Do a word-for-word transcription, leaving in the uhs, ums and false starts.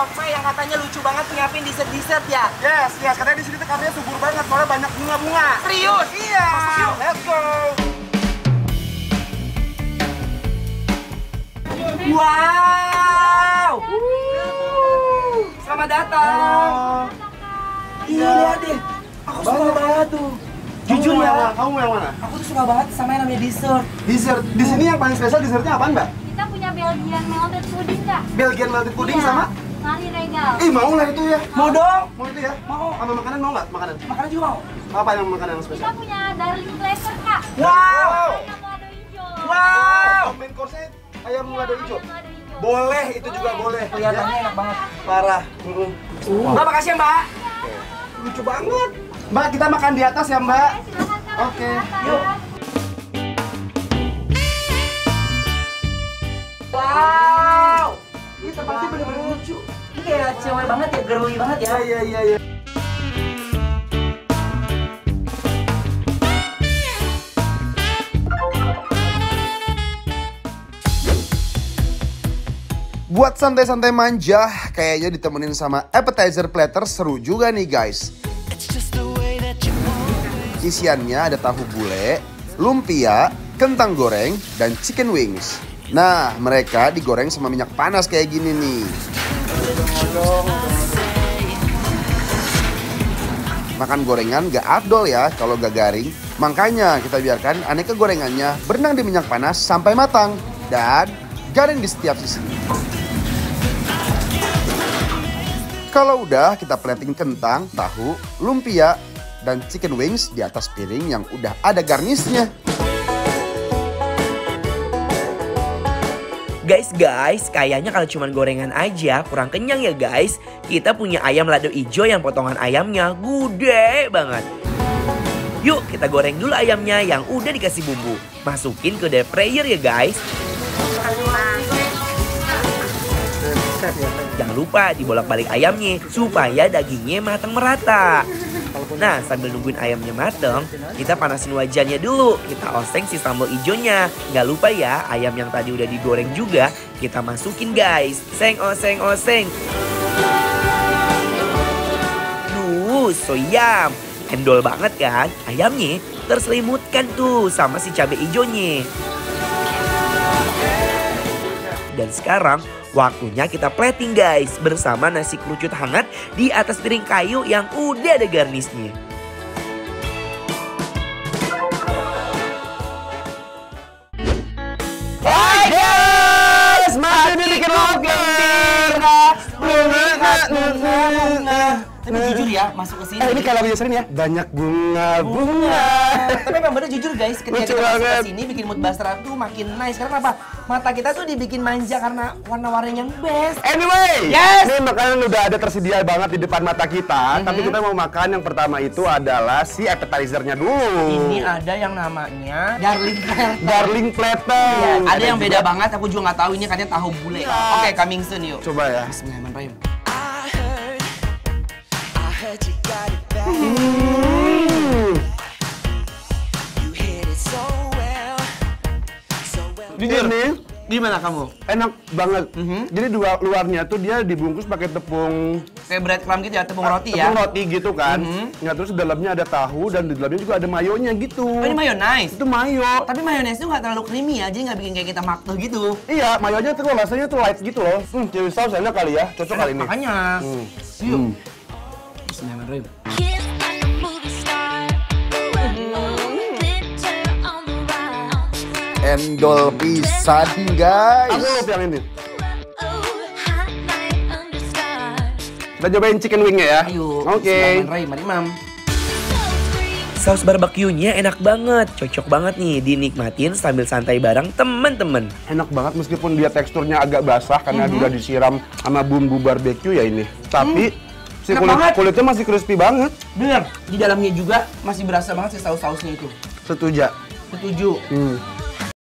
cafe yang katanya lucu banget nyiapin dessert-dessert ya? Yes, yes. Katanya di sini tuh kafenya subur banget, soalnya banyak bunga-bunga. Serius? Iya. Masuk yuk. Let's go. Wow! Selamat datang. Iya, lihat deh. Aku suka banget tuh. Jujur ya, kamu yang mana? aku tuh suka banget sama yang namanya dessert. Dessert. Di sini yang paling spesial dessertnya apaan, Mbak? Kita punya Belgian melted pudding, Kak. Belgian melted pudding Iya. sama? Mari Regal. Ih, mau lah itu ya. Mau dong? Mau itu ya? Mau. Sama makanan mau nggak? Makanan? Makanan juga mau. Apa yang makanan yang Kita spesial? punya darling flavor, Kak. Wow! Ayam lado hijau. Wow! Main course-nya ayam lado hijau. Ayam lado hijau. Boleh, itu juga boleh. Kelihatannya enak banget. Parah. Mbak, makasih ya, Mbak. Lucu banget. Mbak, kita makan di atas ya, Mbak. Oke, silakan, Kak. Oke. Silakan. Yuk. Wow! Ini tempatnya bener-bener lucu. Ini kayak cewek banget ya, girly banget ya. Iya, iya, iya. Buat santai-santai manja, kayaknya ditemenin sama appetizer platter seru juga nih guys. Isiannya ada tahu bule, lumpia, kentang goreng, dan chicken wings. Nah, mereka digoreng sama minyak panas kayak gini nih. Makan gorengan gak afdol ya kalau gak garing. Makanya kita biarkan aneka gorengannya berenang di minyak panas sampai matang. Dan garing di setiap sisi. Kalau udah, kita plating kentang, tahu, lumpia, dan chicken wings di atas piring yang udah ada garnisnya. Guys, guys, kayaknya kalau cuma gorengan aja kurang kenyang ya guys. Kita punya ayam lado ijo yang potongan ayamnya gede banget. Yuk kita goreng dulu ayamnya yang udah dikasih bumbu. Masukin ke deep fryer ya guys. Jangan lupa dibolak-balik ayamnya supaya dagingnya matang merata. Nah, sambil nungguin ayamnya mateng, kita panasin wajannya dulu. Kita oseng si sambal ijonya. Gak lupa ya, ayam yang tadi udah digoreng juga kita masukin guys. Seng oseng oseng. Duh, so yum. Endol banget kan? Ayamnya terselimutkan tuh sama si cabai ijonya. Dan sekarang waktunya kita plating guys bersama nasi kerucut hangat di atas piring kayu yang udah ada garnisnya. Hai guys, masih bikin Tapi jujur ya, masuk ke sini. Eh, ini kayak lagu sering ya. Banyak bunga-bunga. Tapi memang bener jujur guys, ketika Lucu kita masuk banget. ke sini bikin mood buster tuh makin nice. Karena apa? Mata kita tuh dibikin manja karena warna-warni yang best. Anyway, Yes. ini makanan udah ada tersedia banget di depan mata kita. Tapi kita mau makan yang pertama itu adalah si appetizer-nya dulu. Ini ada yang namanya darling platter. Darling platter. Iya, ada yang beda juga- banget, aku juga nggak tahu ini katanya tahu bule. Iya. Oke, coming soon yuk. Coba ya. Bismillahirrahmanirrahim. Hmm. Jujur, Ini gimana kamu? enak banget. Mhm. Jadi dua luarnya tuh dia dibungkus pakai tepung Kayak breadcrumb gitu ya, tepung roti ya? tepung roti gitu kan. Mhm. Nah, terus di dalamnya ada tahu dan di dalamnya juga ada mayonya gitu. Oh, ini mayonnaise. Itu mayo. Tapi mayonnaise itu nggak terlalu creamy ya, jadi nggak bikin kayak kita makto gitu. Iya, mayonya tuh rasanya tuh light gitu loh. Hmm, chili sauce enak kali ya. Cocok kali ini. Makanya. Hmm. Yuk. Hmm. Bismillahirrahmanirrahim. Kiss like a movie star. Glitter on the ride. Endol pisan guys. Aku yang ini. Oh, hot night under stars. Kita cobain chicken wingnya ya. Ayo. Oke. Bismillahirrahmanirrahim, Mari, Mam. So free. Saus barbeque-nya enak banget, cocok banget nih dinikmatin sambil santai bareng temen-temen. Enak banget meskipun dia teksturnya agak basah karena Mhm. udah disiram sama bumbu barbeque ya ini. Tapi si Enak kulit banget. kulitnya masih crispy banget. Bener, di dalamnya juga masih berasa banget si saus-sausnya itu. Setuju. Setuju. Hmm.